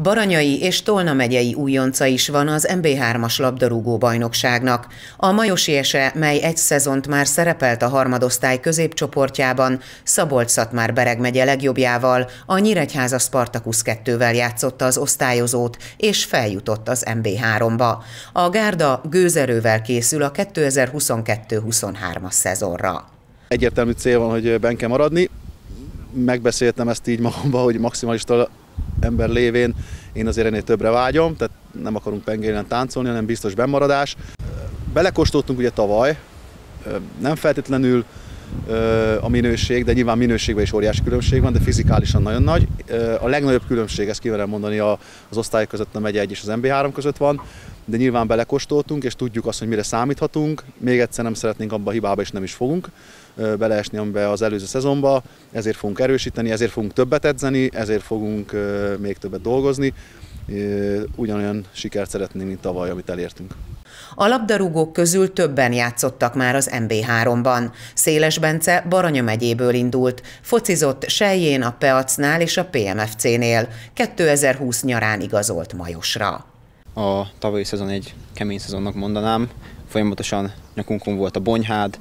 Baranyai és Tolna megyei újonca is van az MB3-as labdarúgó bajnokságnak. A Majosi Ese, mely egy szezont már szerepelt a harmadosztály középcsoportjában, Szabolcs-Szatmár-Bereg megye legjobbjával, a Nyíregyháza Spartacus 2-vel játszotta az osztályozót, és feljutott az MB3-ba. A gárda gőzerővel készül a 2022-23-as szezonra. Egyértelmű cél van, hogy benn kell maradni. Megbeszéltem ezt így magamban, hogy maximalista ember lévén én azért ennél többre vágyom, tehát nem akarunk pengélen táncolni, hanem biztos bennmaradás. Belekóstoltunk ugye tavaly, nem feltétlenül a minőség, de nyilván minőségben is óriási különbség van, de fizikálisan nagyon nagy. A legnagyobb különbség, ezt kimerem mondani, az osztályok között a megye 1 és az MB3 között van, de nyilván belekóstoltunk, és tudjuk azt, hogy mire számíthatunk. Még egyszer nem szeretnénk abba a hibába, és nem is fogunk beleesni amibe az előző szezonba, ezért fogunk erősíteni, ezért fogunk többet edzeni, ezért fogunk még többet dolgozni. Ugyanolyan sikert szeretnénk, mint tavaly, amit elértünk. A labdarúgók közül többen játszottak már az MB3-ban. Széles Bence Baranya megyéből indult, focizott Selyén, a Peacnál és a PMFC-nél. 2020 nyarán igazolt Majosra. A tavalyi szezon egy kemény szezonnak mondanám. Folyamatosan nyakunkon volt a Bonyhád,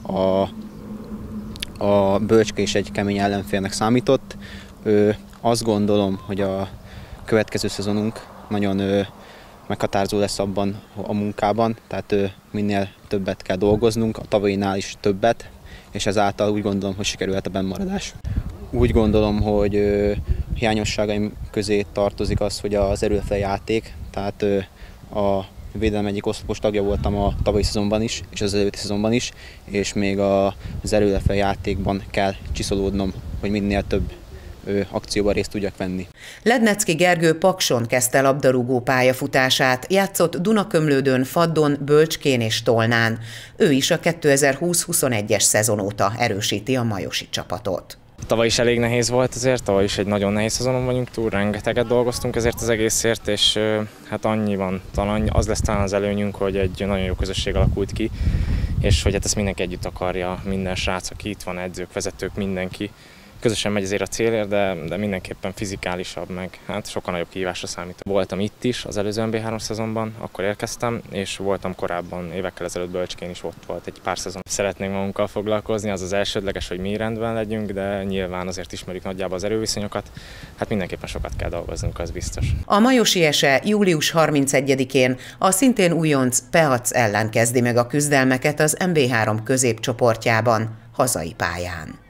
a Bölcske is egy kemény ellenfélnek számított. Azt gondolom, hogy a következő szezonunk nagyon meghatározó lesz abban a munkában, tehát minél többet kell dolgoznunk, a tavalyinál is többet, és ezáltal úgy gondolom, hogy sikerülhet a bennmaradás. Úgy gondolom, hogy hiányosságaim közé tartozik az, hogy az erőlefele játék, tehát a védelem egyik oszlopos tagja voltam a tavalyi szezonban is, és az előtti szezonban is, és még az erőlefele játékban kell csiszolódnom, hogy minél több akcióban részt tudjak venni. Lednecki Gergő Pakson kezdte labdarúgó pályafutását, játszott Dunakömlődön, Faddon, Bölcskén és Tolnán. Ő is a 2020-21-es szezon óta erősíti a majosi csapatot. Tavaly is elég nehéz volt azért, tavaly is egy nagyon nehéz szezonon vagyunk túl, rengeteget dolgoztunk ezért az egészért, és hát annyi van, talán az lesz talán az előnyünk, hogy egy nagyon jó közösség alakult ki, és hogy hát ezt mindenki együtt akarja, minden srác, aki itt van, edzők, vezetők, mindenki. Közösen megy azért a célért, de mindenképpen fizikálisabb, meg hát sokkal nagyobb kihívásra számít. Voltam itt is az előző MB3 szezonban, akkor érkeztem, és voltam korábban, évekkel ezelőtt Bölcskén is, ott volt egy pár szezon. Szeretnénk magunkkal foglalkozni, az az elsődleges, hogy mi rendben legyünk, de nyilván azért ismerjük nagyjából az erőviszonyokat, hát mindenképpen sokat kell dolgoznunk, az biztos. A Majosi Ese július 31-én a szintén újonc Peac ellen kezdi meg a küzdelmeket az MB3 középcsoportjában, hazai pályán.